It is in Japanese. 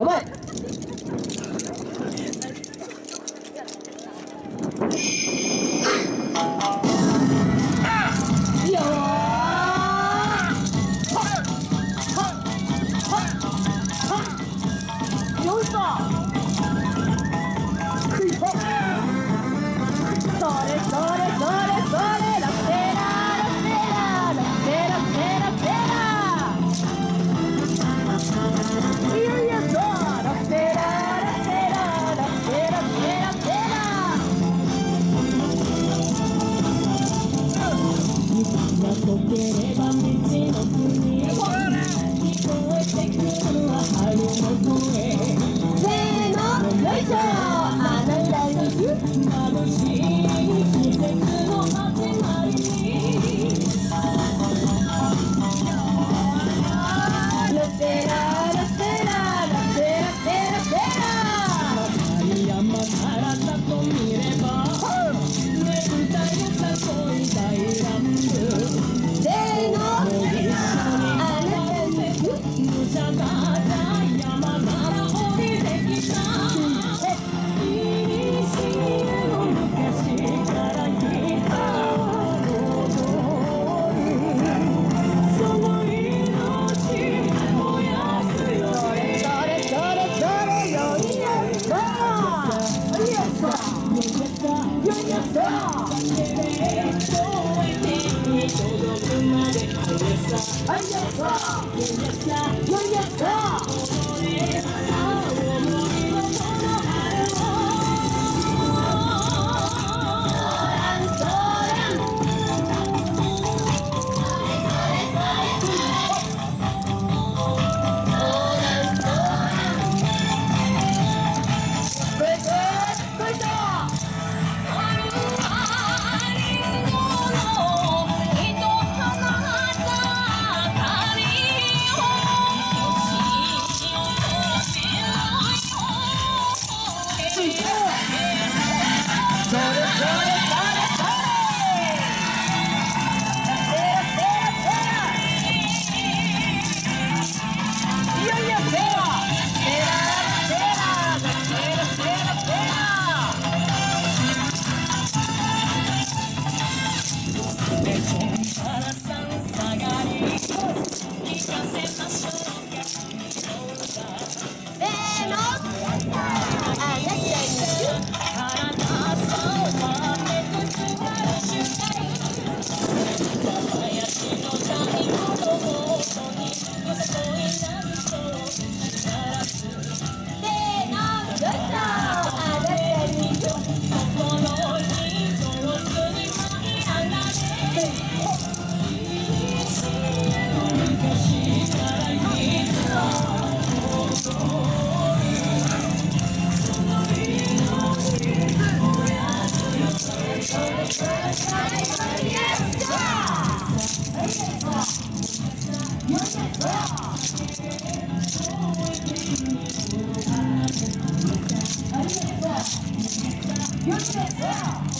構え。いいよー。よいしょ。それそれそれそれ、ラッセラーラッセラーラッセラーラッセラーラッセラーラッセラーラッセラー、いやいやそう、ラッセラーラッセラーラッセラーラッセラーラッセラー、雪が溶ければ道の国へ聞こえてくるは春の声、せーのよいしょ、あなたに眩しい季節の始まりに、ラッセラーラッセラーラッセラッセラッセラー、赤い山から里見ればねぶたよさこい大乱舞、せーのあなたに無茶だ山から降りてきた、いにしえの昔から来た踊り、その命燃やすより、それそれそれそれよいやさよいやさよいやさ声に届くまでよいやさよいやさよいやさ踊れたら思いのその春を、よし